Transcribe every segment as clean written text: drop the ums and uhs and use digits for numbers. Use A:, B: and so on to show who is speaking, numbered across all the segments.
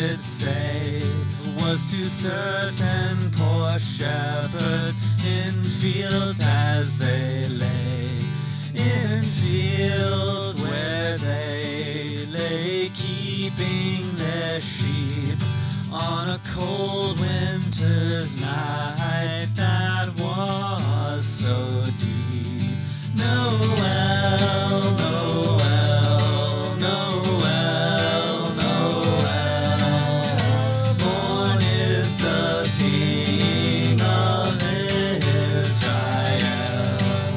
A: did say was to certain poor shepherds in fields as they lay, in fields where they lay keeping their sheep on a cold winter's night that was so deep. Noel, Noel, Noel, Noel, born is the King of Israel.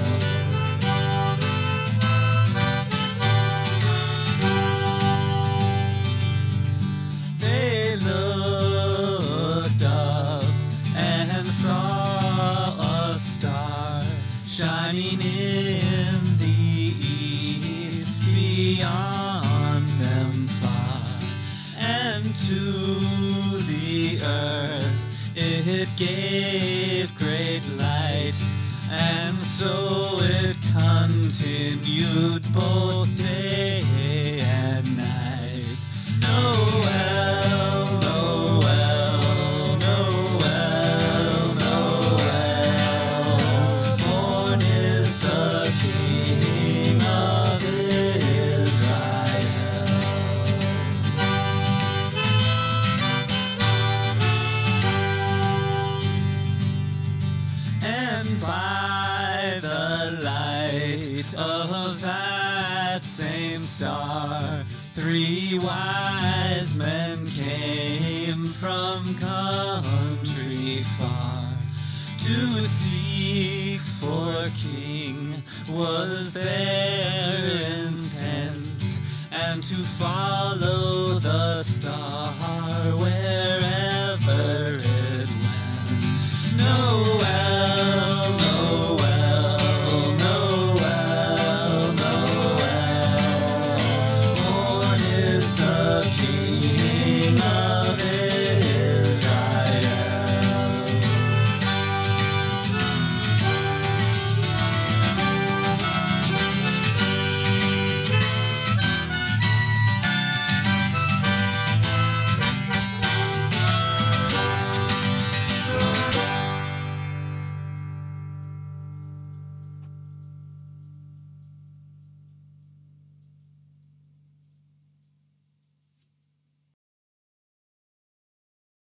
A: They looked up and saw a star shining in the east beyond them far, and to the earth it gave great light, and so it continued both day and night. Noel, Noel, Noel, Noel, born is the King of Israel. And by the light of that same star, 3 wise men came from country far. To seek for a king was their intent, and to follow the star where